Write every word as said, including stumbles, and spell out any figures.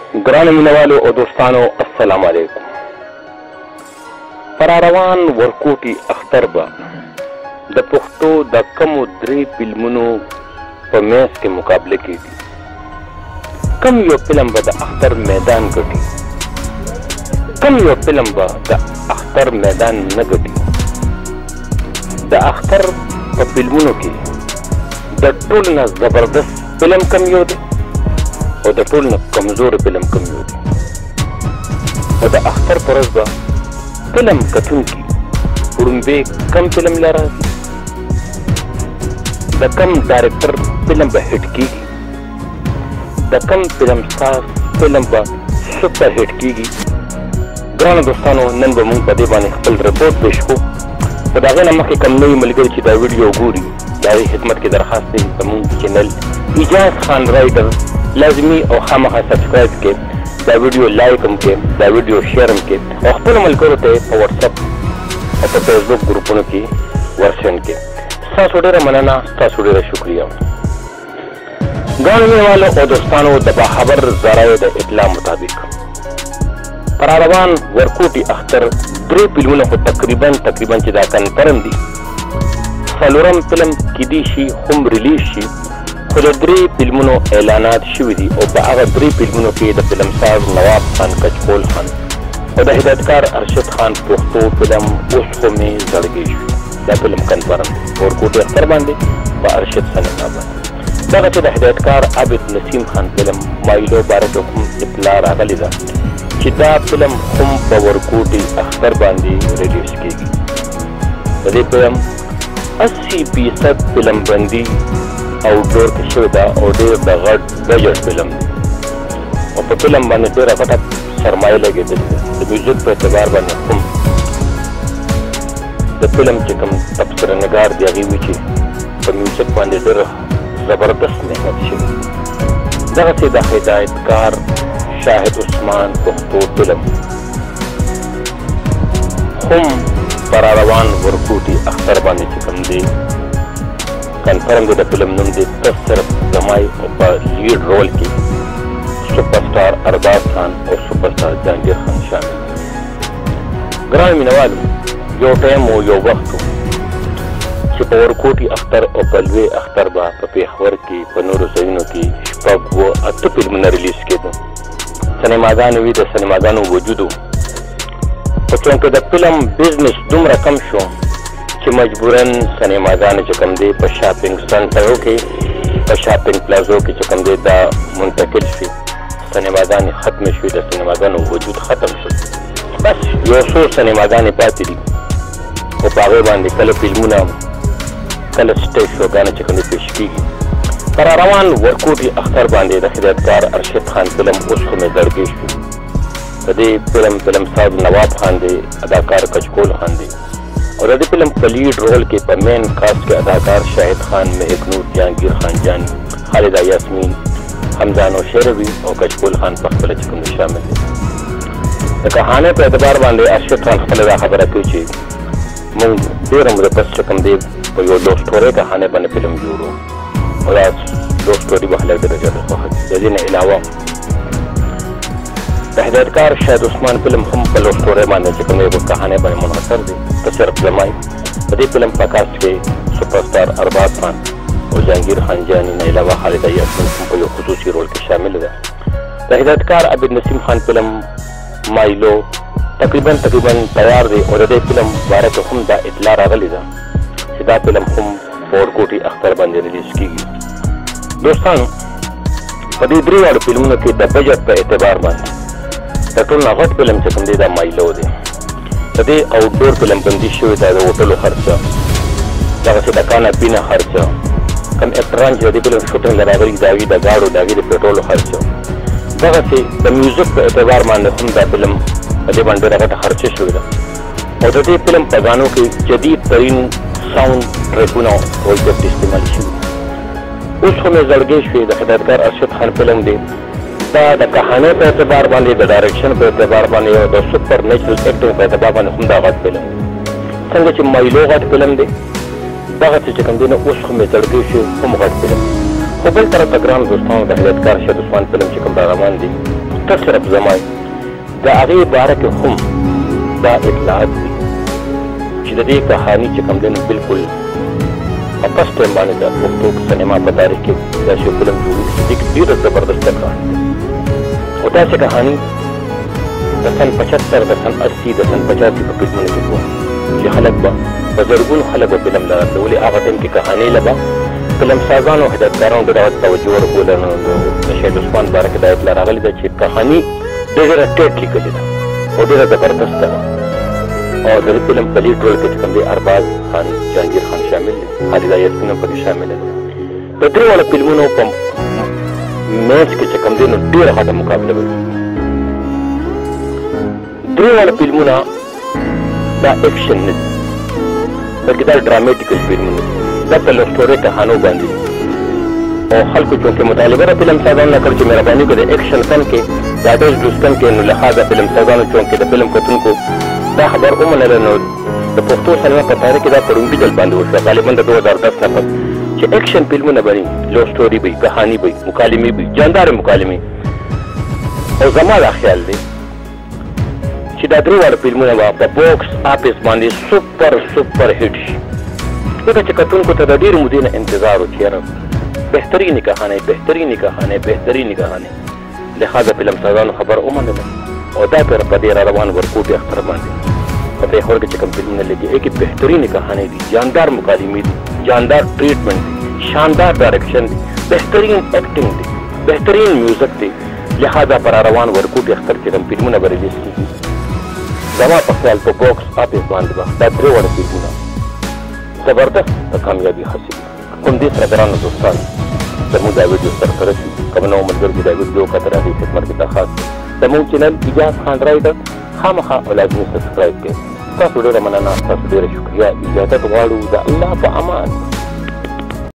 ګرانو مینوالو او دوستانو السلام علیکم. پر روان ورکوټي اختر به د پښتو د کمو درې فلمونو په میز کې مقابله کیږي. کم یو فلم به د اختر میدان ګټي، کم یو فلم به د اختر میدان نه ګټي. د اختر په فلمونو کې د ټولو نه زبردست فلم کم یو دی او د ټولو نه کمزور فلم کم یو دی. او د اختر پر ورځ به فلم کتونکي وړومبی کم فلم له راځي، د کم ډایرکټر فلم به هټ کېږي، د کم فلم ساز فلم به سپر هټ کېږي. ګرانو دوستانو، نن به موږ په دې باندې خپل رپورټ پیش کوو. خو د هغې نه مخکې کوم نوي ملګري چې دا ویډیو ګوري، د هغې خدمت کې درخواست دی زموږ چینل اجاز خان رایډر لازمي او خامخا سبسکرایب کړئ، دا ویډیو لایک هم کړئ، دا ویډیو شیر هم کړئ او خپلو ملګرو ته یې په وټساپ او په فیسبوک ګروپونو کې ورسند کړئ. ستاسو ډېره مننه، ستاسو ډېره شکریه. ګرانو مینوالو او دوستانو، د باخبر ذرایعو د اطلاع مطابق پر روان ورکوټي اختر درې فلمونه خو تقریبا تقریبا چې دا کنفرم دي. څلورم فلم کیدی شي هم ریلیز شي، خو د درې فلمونو اعلانات شوي دي او په هغه درې فلمونو کې د فلمساز نواب خان کچکول خان او د هدایتکار ارشد خان پښتو فلم اوس خو مې زړګی شو، دا فلم کنفرم دی ورکوټي اختر باندې په ارشد سینما باندې. دغه چې د هدایتکار عابد نسیم خان فلم مایلو باره کې کوم اطلاع راغلې ده چې دا فلم هم په ورکوټي اختر باندې ریلیز کېږي. د دې فلم اسی فیصد فلم بندي آوټډور کې شوې ده او ډېر د غټ بجټ فلم دی او په فلم باندې ډېره غټه سرمایه لګېدلې ده. د میوزیک په اعتبار باندې هم د فلم چې کوم تبصره نګار دی هغې وایي چې په میوزیک باندې ډېر زبردست محنت شوی. دغسې د هدایتکار شاهد عثمان پښتو فلم هم پر روان ورکوټي اختر باندې چې کوم دی کنفرم دی. د فلم نوم دی ته صرف زمای او په لیډ رول کې سپر سټار ارباز خان او سپر سټار جهانګیر خان شامل دي. ګرانو مینوالو، یو ټایم او یو وخت چې په ورکوټي اختر او په لوی اختر به په پېښور کې په نورو ځایونو کې شپږ و اته فلمونه ریلیز کېدل. سینماګانې وي، د سینماګانو وجود و، خو چونکې د فلم بزنس دومره کم شو چې مجبوراً سینماګانې چې کوم دی په شاپینګ سنټرو کې په شاپینګ پلازو کې چې کوم دی دا منتقل شي، سینماګانې ختمې شوې، د سینماګانو وجود ختم شو. بس یو څو سینماګانې پاتې دي او په هغې باندې کله فلمونه کله سټیج شوګانې چې کوم دی پیش کېږي. پر روان ورکوټي اختر باندې د هدایتکار ارشد خان فلم اوس خو مې زړګی شو. د دې فلم فلمساز نواب خان دی، اداکار کچکول خان دی او د دې فلم په لیډ رول کې په مین کاسټ کې اداکار شاهد خان، مهک نور، جهانګیر خان جان، خالده یاسمین، حمزه نوشیروي او کچکول خان په خپله چې کوم شامل دي. د کهانۍ په اعتبار باندې ارشد خان خپله دا خبره کوي چې موږ ډېره موده پس چې کوم دی په یو لو سټورۍ کهانۍ باندې فلم جوړو او دا لو سټوري به خلک ډېره زیاته خوښه دي. د دې نه علاوه د هدایتکار شاهد عثمان فلم هم په لو سټورۍ باندې چې کوم دی په کهانۍ باندې منحصر دی. ته صرف زمای په دې فلم په کاسټ کې سپر سټار ارباز خان او جهانګیر خان جاني نه علاوه خالده یاسمین هم په یو خصوصي رول کې شامل ده. د هدایتکار عابد نسیم خان فلم مایلو تقریبا تقریبا تیار دی او د دې فلم باره کې هم دا اطلاع راغلې ده چې دا فلم هم په ورکوټي اختر باندې ریلیز کېږي. دوستانو، په دې درې واړو فلمونو کې د بجټ په اعتبار باندې د ټول نه غټ فلم چې کوم دی دا مایلو دی. د دې آوټډور فلم بندي شوې ده، د هوټلو خرچه، دغسې د کانا پینا خرچه، کوم اکټران چې د دې فلم شوټینګ له راغلي د هغې د ګاډو د هغې د پېټرولو خرچه، دغسې د میوزیک په اعتبار باندې هم دا فلم په دې باندې ډېره غټه خرچه شوې ده او د دې فلم په ګانو کې جدید ترین ساوند ټریکونه ولجفت استعمال شوي. اوس خو مې زړګی شوې د هدایتکار ارشد خان فلم دی. دا د کهانۍ په اعتبار باندې، د ډایرکشن په اعتبار باندې او د سپر نیچرل ایکټینګ په اعتبار باندې هم دا غټ فلم دی. څنګه چې مایلو غټ فلم دی، دغسې چې کوم دی نه اوس خو مې زړګی شو هم غټ فلم. خو بل طرف ته ګران دوستانو، د هدایتکار شاهد عثمان فلم چې کوم را روان دی ته صرف زما د هغې باره کې هم دا اطلاعات دي چې د دې کهاني چې کوم دی نو بلکل په فسټ ټایم باندې د پښتو سینما په تاریخ کې داسې یو فلم جوړېږي چې ډېره زبردسته کهاني ده او داسې کهاني د سن پچهتر د سن اسي د سن پچاسي په فلمونو کې وه چې خلک به په زرګونو خلک به فلم له راته ولې هغه ټایم کې کهاني له به فلم سازانو او هدایتګارانو ډېره توجه ورکوله نو د شهید عثمان باره کې دا اطلاع راغلې ده چې کهاني ډېره ټیټ لیکلې ده او ډېره زبردسته ده او د دې فلم په لیډ رول کې چې کوم دی ارباز خان جهانګیر خان شامل دی خالده یاسمین هم پکې شامله ده د درې واړه فلمونو په میچ کې چې کوم دی نو ډېره غټه مقابله به درې واړه فلمونه دا اکشن نه دي بلکې دا ډرامیټیکل فلمونه دي دا په لو سټوري کهانو باندې او خلکو چونکې مطالبه د فلم سازانو نه کړ چې مهرباني وکړئ د اکشن فن کې د اډوس ډوستن کې نو لهذا فلم سازانو چونکې د فلم کتونکو دا خبر ومنله نو د پښتو سینما په تاریخ کې دا په لومړي ځل باندې وشوه غالبا د دوه هزار دس نه پس چې اکشن فلمونه به لو سټوري به کهاني به مکالمې به جاندارې مکالمې او زما دا خیال دی چې دا درې واړه فلمونه به په باکس آفیس باندې سوپر سوپر هیټ شي ځکه چې کتونکو ته د ډېرې مودې نه انتظار و چې یاره بهترینې کهانۍ بهترینې کهانۍ بهترینې کهانۍ لهذا فلم سازانو خبر ومنله او دا پر په دې را روان ورکوټي اختر باندې په پېښور کې چې کوم فلمونه لګي کې بهترینې کهانۍ دي جاندار مکالمې دي جاندار ټریټمنټ دي شاندار ډایرکشن دي بهترین اکټینګ دي بهترین میوزک دی لهذا پر روان ورکوټي اختر کې کوم فلمونه به ریلیز کېږي زما په خیال په باکس آفیس باندې به دا درې واړه فلمونه زبردست کامیابي حاصل کوم دې سره ګرانو دوستانو زموږ دا ویډیو سرسره شي کوم نوو ملګرو دا ویډیو کتل هغې خدمت کې دا خاص زموږ چینل اجاز خان رایډر خامخا او لازمي سبسکرایب کړئ ستاسو ډېره مننه ستاسو ډېره شکریه اجازت غواړو د الله په امان